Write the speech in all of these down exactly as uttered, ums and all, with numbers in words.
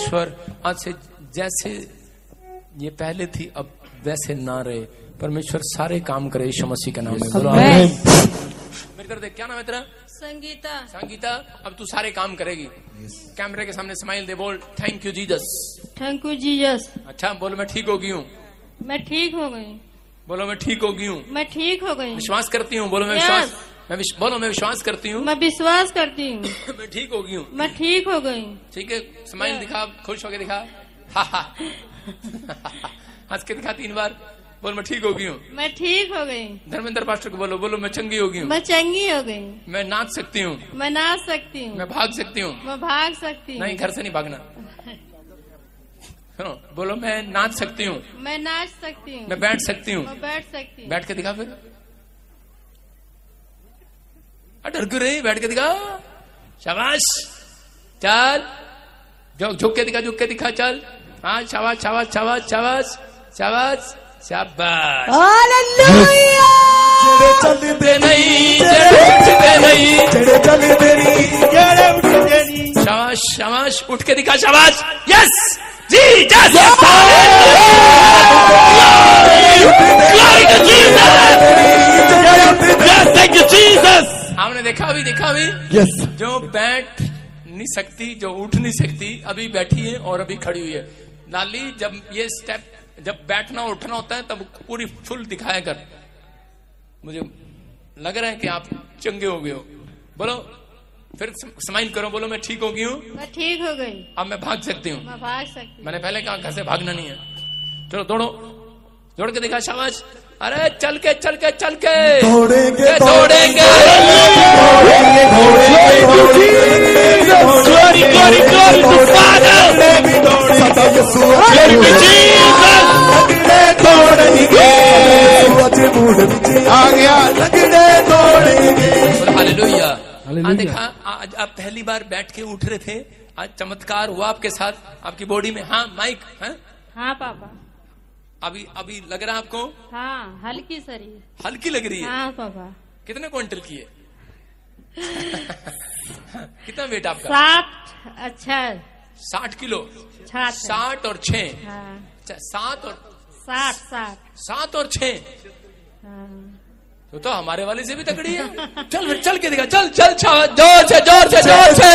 ईश्वर आज से जैसे ये पहले थी अब वैसे ना रहे, परमेश्वर सारे काम करे यीशु मसीह के नाम में। बोलो आमीन। मेरे कर दे, क्या नाम है तेरा? संगीता। संगीता, अब तू सारे काम करेगी। कैमरे के सामने स्माइल दे, बोल thank you Jesus. Thank you Jesus. अच्छा बोलो मैं ठीक हो गई हूँ। मैं ठीक हो गई। बोलो मैं ठीक हो गई हूँ। मैं ठीक हो गई। विश्वास करती हूँ। बोलो मैं Yes. विश्वास मैं विश, बोलो मैं विश्वास करती हूँ। मैं विश्वास करती हूँ। मैं ठीक हो गई हूँ। मैं ठीक हो गई। ठीक है, स्माइल दिखा, खुश होके दिखा। हा हा हंस के दिखा तीन बार। बोल मैं ठीक हो गई हूँ। मैं ठीक हो गई। धर्मेंद्र पास्टर को बोलो, बोलो मैं चंगी हो गई हूँ। मैं चंगी हो गई। मैं नाच सकती हूँ। मैं नाच सकती हूँ। मैं भाग सकती हूँ। मैं भाग सकती हूँ। नहीं, घर से नहीं भागना। सुनो, बोलो मैं नाच सकती हूँ। मैं नाच सकती हूँ। मैं बैठ सकती हूँ। मैं बैठ सकती हूँ। बैठ के दिखा फिर। डर क्यों रही? बैठ के दिखा। शाबाश, चल जो झुक के दिखा, झुक के दिखा, चल। हाँ शाबाश शाबाश शाबाश शाबाश शाबाश शाबाश। हालेलुया। जेड़े चलदे नहीं, जेड़े उठदे नहीं, जेड़े चलदे नहीं, जेड़े उठदे नहीं। शाबाश शाबाश, उठ के दिखा, शाबाश। Yes Jesus, glory to Jesus, yes thank you Jesus. आपने देखा अभी, देखा अभी यस, जो बैठ नहीं सकती, जो उठ नहीं सकती, अभी बैठी है और अभी खड़ी हुई है। लाली जब ये स्टेप, जब बैठना उठना होता है तब पूरी फुल दिखाया कर। मुझे लग रहा है कि आप चंगे हो गए हो। बोलो फिर स्माइल करो, बोलो मैं ठीक हो गई हूँ। मैं ठीक हो गई। अब मैं भाग सकती हूँ। मैं भाग सकती हूँ। मैंने पहले कहा घर से भागना नहीं है। चलो दौड़ो, दौड़ के दिखा, शाबाश। अरे चल के चल के चल के दौड़ेंगे दौड़ेंगे। Glory glory glory to father, सदा यीशु ग्लोरी टू जीसस। दौड़ेंगे आज मूड विच आ गया, लगड़े दौड़ेंगे। हालेलुया। आज देखा, आज आप पहली बार बैठ के उठ रहे थे, आज चमत्कार हुआ आपके साथ, आपकी बॉडी में। हाँ माइक, हाँ हाँ पापा। अभी अभी लग रहा है आपको? हाँ हल्की शरीर। हल्की लग रही है। हाँ पापा। कितने क्विंटल की है? कितना वेट आपका? साठ। अच्छा साठ किलो। साठ। साठ और छह। हाँ सात और साठ साठ। सात और छह हाँ। तो, तो हमारे वाले से भी तगड़ी है। चल फिर चल के दिखा, चल चल जोर से जोर से जोर से।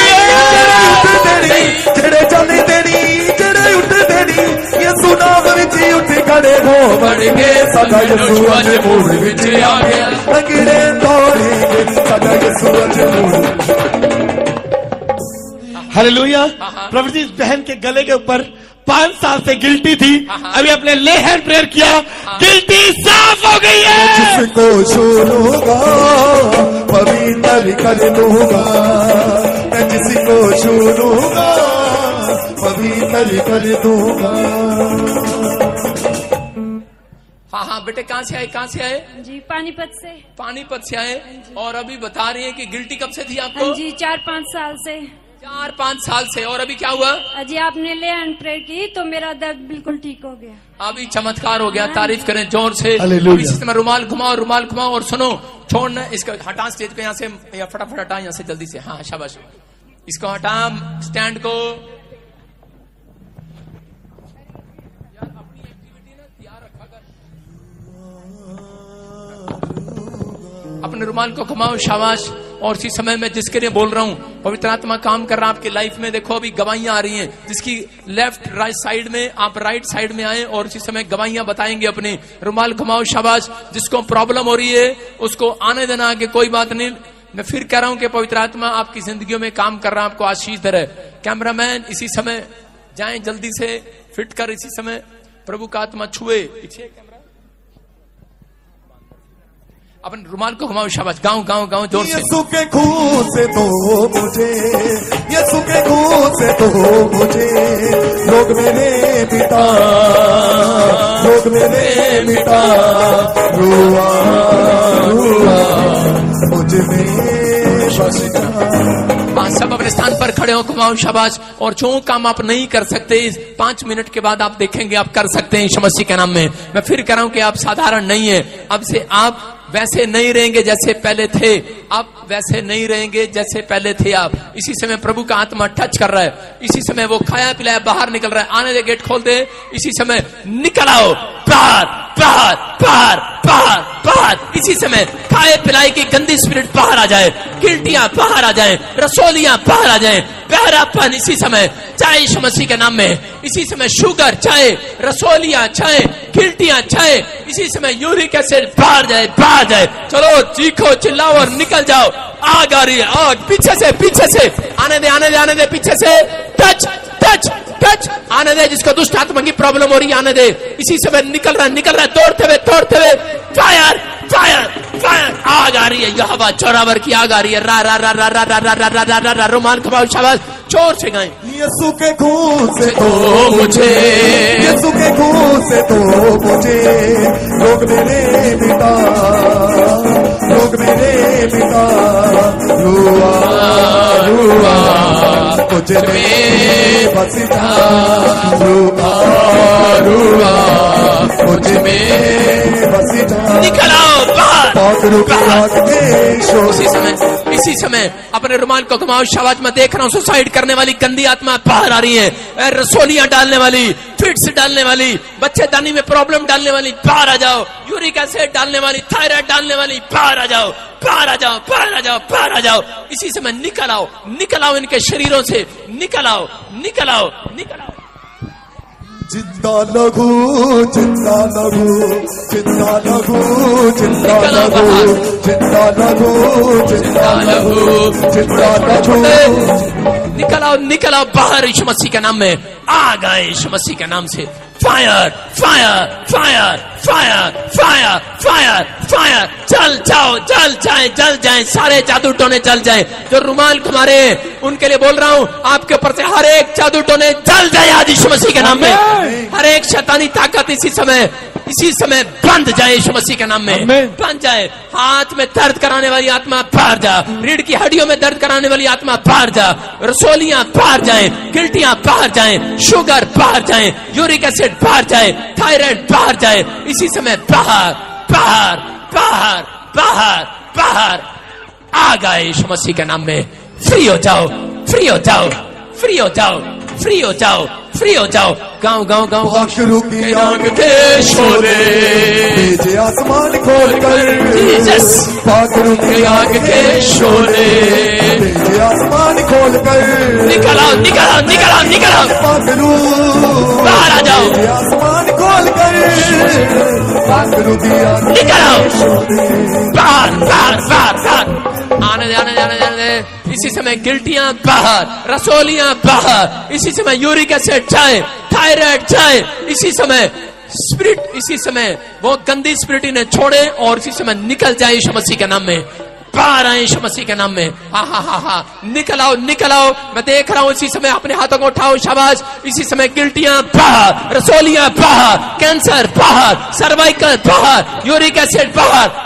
जेड़े चलदे तेरी, जेड़े उठदे नहीं, यीशु नाम विच उठ खड़े हो बढ़गे, सदा यीशु अज मूड विच आ गया, लगड़े दौड़ेंगे, सदा यीशु अज मूड। हालेलुया। प्रभु जी, इस बहन के गले के ऊपर पांच साल से गिल्टी थी, अभी अपने ले हैंड प्रेयर किया, गिल्टी साफ हो गई है। जिसको छूलूंगा पवित्र कर लूंगा, मैं जिसको छूलूंगा पवित्र कर दूंगा। हाँ हाँ बेटे, कहाँ से आए? कहाँ से आए? जी पानीपत से। पानीपत से आए। और अभी बता रही है कि गिल्टी कब से थी आपको? हाँ जी, चार पाँच साल से। चार पाँच साल से। और अभी क्या हुआ? अजी आपने ले एंड प्रेयर की तो मेरा दर्द बिल्कुल ठीक हो गया। अभी चमत्कार हो गया। तारीफ करें जोर से। हालेलुया। अभी इसी समय रुमाल घुमाओ, रुमाल घुमाओ और सुनो, छोड़ना इसका, हटा स्टेज पे यहाँ से, या फटाफट हटा यहाँ से जल्दी से। हाँ शाबाश, इसको हटा स्टैंड को। अपने रुमाल को घुमाओ, शाबाश। और इसी समय में जिसके लिए बोल रहा हूँ, पवित्र आत्मा काम कर रहा है आपकी लाइफ में। देखो अभी गवाहियां आ रही हैं, जिसकी लेफ्ट राइट साइड में, आप राइट साइड में आए और इसी समय गवाहियां बताएंगे अपने। रुमाल घुमाओ, शाबाश। जिसको प्रॉब्लम हो रही है उसको आने देना आगे, कोई बात नहीं। मैं फिर कह रहा हूं कि पवित्र आत्मा आपकी जिंदगियों में काम कर रहा है, आपको आशीष दे रहा है। कैमरामैन इसी समय जाएं जल्दी से, फिट कर इसी समय। प्रभु का आत्मा छुए। पीछे अपन रुमाल को घुमाओ, शाबाश। गाँव गाँव गाँव जोर से। यीशु के खून से तो मुझे, यीशु के खून से तो मुझे, रोग मेरे मिटा, रोग मेरे मिटा, रुआ रुआ मुझ में बस जा। हाँ, सब अपने स्थान पर खड़े हो, घुमाओ, शाबाश। और जो काम आप नहीं कर सकते, इस पांच मिनट के बाद आप देखेंगे आप कर सकते हैं यीशु मसीह के नाम में। मैं फिर कह रहा हूं कि आप साधारण नहीं है। अब से आप वैसे नहीं रहेंगे जैसे पहले थे, आप वैसे नहीं रहेंगे जैसे पहले थे आप। इसी समय प्रभु का आत्मा टच कर रहा है, इसी समय वो खाया पिलाया बाहर निकल रहा है। आने दे, गेट खोल दे, इसी समय निकल आओ बाहर बाहर बाहर बाहर बाहर। इसी समय खाए पिलाए की गंदी स्पिरिट बाहर आ जाए, गिल्टियां बाहर आ जाए, रसोलियां बाहर आ जाए, बहरापन इसी समय चाहे यीशु मसीह के नाम में। इसी समय शुगर चाहे, रसोलियां चाहे, गिल्टियां चाहे, इसी समय यूरिक एसिड बाहर जाए बाहर जाए। चलो चीखो चिल्लाओ और निकल जाओ। आग आ रही है, आग पीछे से पीछे से आने दे आने दे आने दे पीछे से। टच टच टच आने दे, जिसको दुष्ट आत्मा की प्रॉब्लम हो रही है आने दे। इसी समय निकल रहा है निकल रहा है दौड़ते हुए दौड़ते हुए। फायर फायर फायर आग आ रही है, यहोवा चौरावर की आग आ रही है। रा रा रा रा रा रा रा रा रा रा रा रुमाल खपाओ, शाबाश, जोर से गाएं। यीशु के खून से तो मुझे, यीशु के खून से तो मुझे रोग मेरे पिता, रोग मेरे पिता रुआ रुआ मुझ में बस जा, रुआ रुआ मुझ में बस जा। निकल आओ बाहर बाहर। इसी इसी समय इसी समय अपने रुमाल को घुमाओ, शाबाश। मैं देख रहा हूँ सुसाइड करने वाली गंदी आत्मा बाहर आ रही है, रसोलियां डालने वाली, फिट्स डालने वाली, बच्चेदानी में प्रॉब्लम डालने वाली बाहर आ जाओ, यूरिक एसिड डालने वाली, थायराइड डालने वाली बाहर आ जाओ बाहर आ जाओ बाहर आ जाओ बाहर आ जाओ। इसी समय निकल आओ निकल आओ इनके शरीरों से, निकल आओ निकल आओ निकल आओ। जिंदा लघु जिंदा लघु जिंदा लघु जिंदा लघु जिंदा लघु जिंदा लघु जिंदा लघु। निकल आओ निकल आओ बाहर यीशु मसीह के नाम में। आ गए यीशु मसीह के नाम से। Fire fire fire fire fire fire fire. जल जाओ जल जाए जल जाए, सारे जादू टोने जल जाए। जो रुमाल घुमा रहे हैं उनके लिए बोल रहा हूँ, आपके ऊपर से हर एक जादू टोने जल जाए आज यीशु मसीह के नाम में। हर एक शैतानी ताकत इसी समय इसी समय बंद जाए यीशु मसीह के नाम में, बंद जाए। हाथ में दर्द कराने वाली आत्मा बाहर जा, रीढ़ की हड्डियों में दर्द कराने वाली आत्मा बाहर जा, रसोलियां बाहर जाए, गिल्टियां बाहर जाए, शुगर बाहर जाए, यूरिक एसिड बाहर जाए, थायराइड बाहर जाए। इसी समय बाहर बाहर बाहर बाहर बाहर आ गए यीशु मसीह के नाम में। फ्री हो जाओ फ्री हो जाओ फ्री हो जाओ फ्री हो जाओ फ्री हो जाओ। गाँव गाँव गाँव शुरू की आग के शोले, भेजे आसमान खोल कर, जीसस पाखरू के आग के शोले, भेजे आसमान खोल कर। निकल आओ निकल आओ निकल आओ निकल आओ पाखरू बाहर आ जाओ, भेजे आसमान खोल कर, पाखरू की आग निकल आओ बाहर बाहर बाहर बाहर। आने दे आने दे आने दे आने दे। इसी समय गिल्टियां बाहर, रसोलियां बाहर, इसी समय यूरिक एसिड जाए, थायराइड जाए। इसी समय स्पिरिट, इसी समय वो गंदी स्पिरिट इन्हें छोड़े और इसी समय निकल जाए यीशु मसीह के नाम में। बाहर आए यीशु मसीह के नाम में। हा हा हा हा निकल आओ निकल आओ। मैं देख रहा हूँ इसी समय अपने हाथों को उठाओ, शाबाश। इसी समय गिल्टियां बाहर, रसोलियां बाहर, कैंसर बाहर, सर्वाइकल बाहर, यूरिक एसिड बाहर।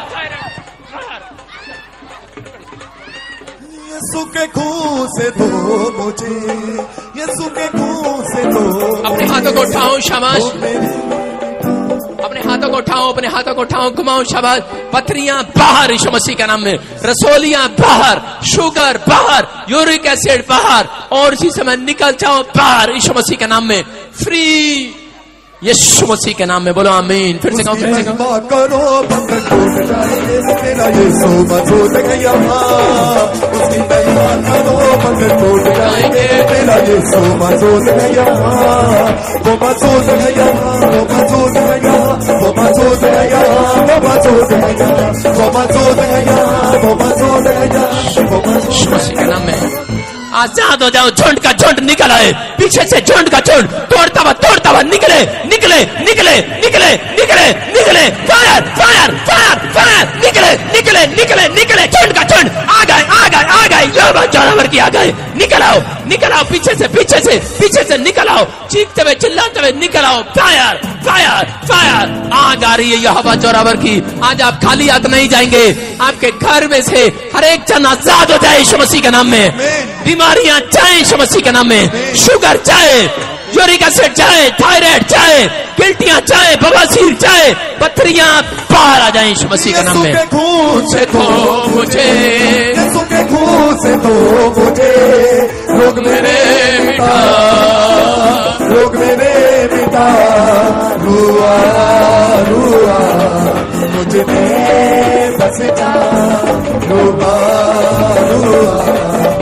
यीशु के खून से धो मुझे, यीशु के खून से धो। अपने हाथों को उठाओ, शाबाश। अपने हाथों को उठाओ, अपने हाथों को उठाओ, घुमाओ, शाबाश। पथरियां बाहर यीशु मसीह के नाम में, रसोलियां बाहर, शुगर बाहर, यूरिक एसिड बाहर, और इसी समय निकल जाओ बाहर यीशु मसीह के नाम में। फ्री यीशु मसीह के नाम में बोलो आमीन। फिर से कहो फिर से कहो। करो बंधन टूट जाएंगे, तेरा यीशु मौजूद है यहाँ। उसकी महिमा करो बंधन टूट जाएंगे, तेरा यीशु मौजूद है यहाँ। वो मौजूद है यहाँ, वो मौजूद है यहाँ, वो मौजूद है यहाँ, वो मौजूद है यहाँ, वो मौजूद है यहाँ, वो मौजूद है यहाँ, वो यीशु मसीह के नाम में आजाद हो जाओ। झुंड का झुंड निकल आए, पीछे से झुंड का झुंड तोड़ता हुआ तोड़ता हुआ निकले निकले निकले निकले निकले निकले। फायर फायर फायर फायर निकले निकले निकले निकले। झुंड का झुंड आ गए आ गए आ गए, यहोवा जानवर की आ गए। निकल आओ निकल आओ, पीछे से पीछे से पीछे से निकल आओ, चीखते हुए चिल्लाते हुए निकल आओ। Fire fire fire. आग आ रही है यहोवा जोरावर की। आज आप खाली हाथ नहीं जाएंगे, आपके घर में से हर एक जन आजाद हो जाए यीशु मसीह के नाम में। बीमारियां जाए यीशु मसीह के नाम में। शुगर जाए, यूरिक एसिड जाए, थायराइड जाए, गिल्टियां जाए, बवासीर जाए, पथरियां बाहर आ जाए यीशु मसीह के नाम में। यीशु के खून से धो मुझे, यीशु के खून से धो मुझे, रोग मेरे मिटा, रोग मेरे मिटा, रुआ रुआ मुझने बस जा, रुआ रुआ।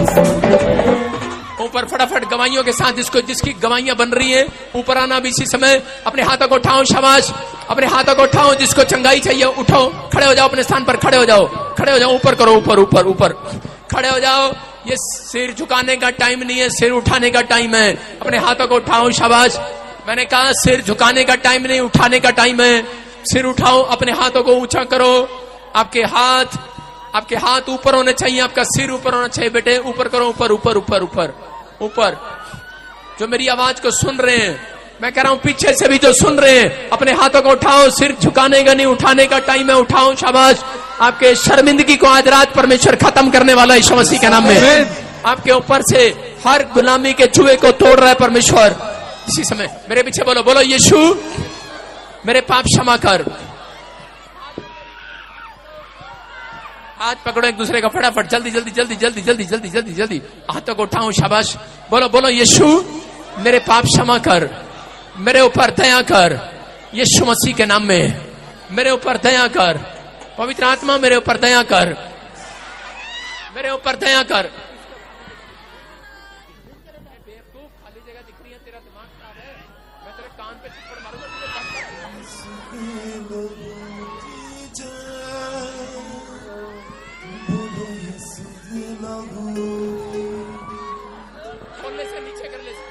ऊपर फटाफट गवाइयों के साथ जिसको जिसकी गवाइयां बन रही हैं, ऊपर आना भी इसी समय। अपने हाथों को उठाओ, शाबाश, अपने हाथों को उठाओ। जिसको चंगाई चाहिए उठो, खड़े हो जाओ, अपने स्थान पर खड़े हो जाओ, खड़े हो जाओ, ऊपर करो, ऊपर ऊपर ऊपर खड़े हो जाओ। ये सिर झुकाने का टाइम नहीं है, सिर उठाने का टाइम है। अपने हाथों को उठाओ, शाबाश। मैंने कहा सिर झुकाने का टाइम नहीं, उठाने का टाइम है। सिर उठाओ, अपने हाथों को ऊंचा करो। आपके हाथ आपके हाथ ऊपर होने चाहिए, आपका सिर ऊपर होना चाहिए। बेटे ऊपर करो, ऊपर ऊपर ऊपर ऊपर ऊपर। जो मेरी आवाज को सुन रहे हैं, मैं कह रहा हूं पीछे से भी जो सुन रहे हैं, अपने हाथों को उठाओ। सिर झुकाने का नहीं, उठाने का टाइम है। उठाओ, शाबाश। आपके शर्मिंदगी को आज रात परमेश्वर खत्म करने वाला है यीशु मसीह के नाम में। आपके ऊपर से हर गुलामी के जुए को तोड़ रहा है परमेश्वर इसी समय। मेरे पीछे बोलो, बोलो यीशु मेरे पाप क्षमा कर। हाथ पकड़ो एक दूसरे का फटाफट, जल्दी जल्दी जल्दी जल्दी जल्दी जल्दी जल्दी जल्दी। हाथों को उठाओ, शाबाश। बोलो बोलो यीशु मेरे पाप क्षमा कर, मेरे ऊपर दया कर यीशु मसीह के नाम में। मेरे ऊपर दया कर, पवित्र आत्मा मेरे ऊपर दया कर, मेरे ऊपर दया कर। खाली जगह दिख रही है, तेरा दिमाग खराब है, मैं तेरे कान पे थप्पड़ मारूंगा। से नीचे कर ले।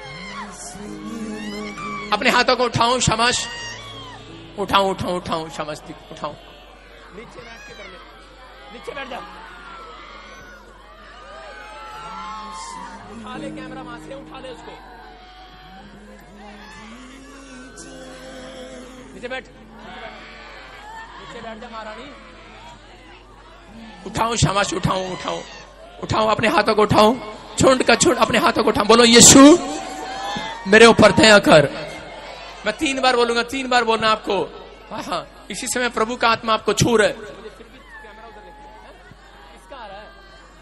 अपने हाथों को उठाओ, शाबाश। उठाओ उठाओ उठाओ, शाबाश, उठाओ। नीचे बैठ के कर ले, नीचे बैठ जा। उठा ले कैमरा वहां से, उठा ले उसको। नीचे बैठ, नीचे बैठ जा महारानी। उठाओ, शाबाश, उठाओ उठाओ उठाओ। अपने हाथों को उठाओ, झुंड का झुंड अपने हाथों को उठाओ। बोलो यीशु मेरे ऊपर दया कर। मैं तीन बार बोलूंगा, तीन बार बोलना आपको। हाँ हाँ, इसी समय प्रभु का आत्मा आपको छू रहा है। कैमरा उधर देखो, किसका आ रहा है?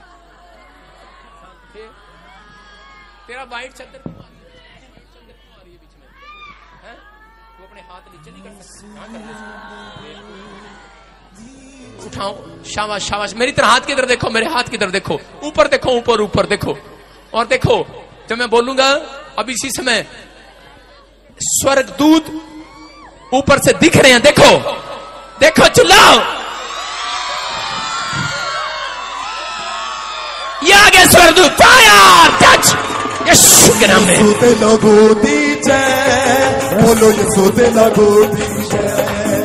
तेरा वाइट चद्दर क्यों आ रही है? चद्दर क्यों आ रही है बीच में? हैं? तू अपने हाथ नीचे नहीं कर सकती? कहां कर रहे हो? उठाओ, शाबाश शाबाश। मेरी तरह हाथ की तरफ देखो, मेरे हाथ की तरफ देखो, ऊपर देखो, ऊपर ऊपर देखो। और देखो जब मैं बोलूंगा, अब इसी समय स्वर्गदूत ऊपर से दिख रहे हैं। देखो देखो, चिल्लाओ। ये आ गए स्वर्गदूत। फायर टच यीशु के नाम में। यीशु लगो दीजे, बोलो यीशु ते लगो दीजे।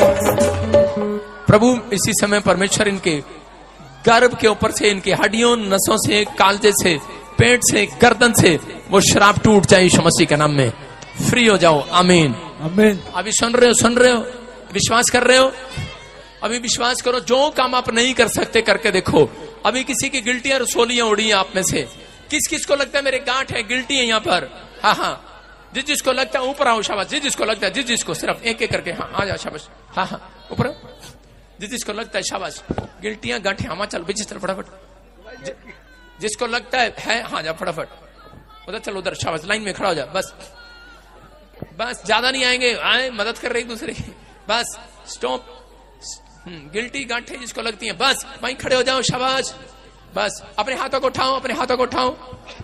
प्रभु इसी समय परमेश्वर इनके गर्भ के ऊपर से, इनके हड्डियों, नसों से, कालजे से, पेट से, गर्दन से वो शराब टूट जाए यीशु मसीह के नाम में। फ्री हो जाओ। आमीन आमीन। अभी सुन रहे हो, सुन रहे हो, विश्वास कर रहे हो? अभी विश्वास करो। जो काम आप नहीं कर सकते करके देखो। अभी किसी की गिल्टियां रसोलियां उड़ी हैं आप में से। किस किस को लगता है मेरे गांठ है, गिल्टी है यहाँ पर? हाँ हाँ, जिस जिसको लगता है ऊपर आओ, शाबाश। जिस जिसको लगता है, जिस जिसको, सिर्फ एक एक करके, हाँ आ जाओ, शाबाश। हाँ हाँ, ऊपर जिस जिसको लगता है, शाबाश। गिल्टियां गांठे, हाँ चल पीछे चल फटाफट। जि, जिसको लगता है, है हाँ जा फटाफट उधर चल, उधर, शाबाश। लाइन में खड़ा हो जा, बस बस। ज्यादा नहीं आएंगे, आए मदद कर रहे एक दूसरे की, बस स्टॉप। गिल्टी गांठे जिसको लगती हैं, बस वहीं खड़े हो जाओ, शाबाश। बस अपने हाथों को उठाओ, अपने हाथों को उठाओ,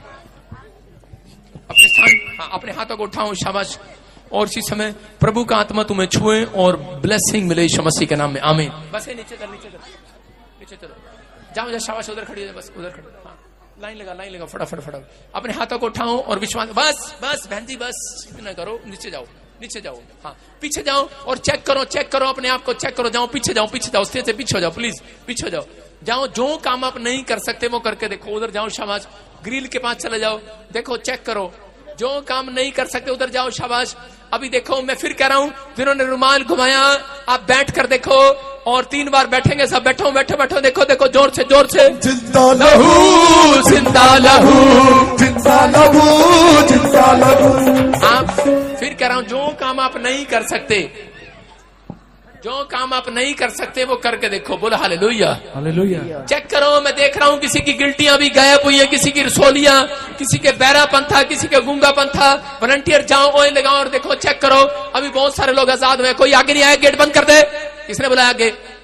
अपने स्थान, हाँ अपने हाथों को उठाओ, शाबाश। और इसी समय प्रभु का आत्मा तुम्हें छुए और ब्लेसिंग मिले यीशु मसीह के नाम में। आमीन। बस नीचे चल, नीचे चल, नीचे चलो, जाओ जा, शाबाश। उधर खड़ी हो, बस उधर खड़ी। हाँ लाइन लगा, लाइन लगा, फटाफट फटाफट। अपने हाथों को उठाओ और विश्वास, बस बस बहन जी, बस इतना करो। नीचे जाओ, नीचे जाओ, हाँ पीछे जाओ और चेक करो, चेक करो अपने आप को, चेक करो। जाओ पीछे जाओ, पीछे जाओ, स्टेज से पीछे हो जाओ, प्लीज पीछे हो जाओ। जाओ, जो काम आप नहीं कर सकते वो करके देखो। उधर जाओ, शाबाश। ग्रिल के पास चले जाओ, देखो, चेक करो। जो काम नहीं कर सकते उधर जाओ, शाबाश। अभी देखो मैं फिर कह रहा हूं, जिन्होंने रुमाल घुमाया आप बैठ कर देखो, और तीन बार बैठेंगे सब। बैठो बैठो बैठो, देखो देखो जोर से जोर से। जिंदा लहू जिंदा लहू जिंदा लहू जिंदा लहू। आप फिर कह रहा हूं, जो काम आप नहीं कर सकते, जो काम आप नहीं कर सकते वो करके देखो। बोलो हालेलुया हालेलुया। चेक करो, मैं देख रहा हूं किसी की गिल्टियां भी गायब हुई है, किसी की रसोलियां, किसी के बहरापन था, किसी के गूंगापन था। वॉलंटियर जाओ, ऑयल लगाओ और देखो, चेक करो। अभी बहुत सारे लोग आजाद हुए। कोई आगे नहीं आया, गेट बंद कर दे। किसने बुलाया आगे?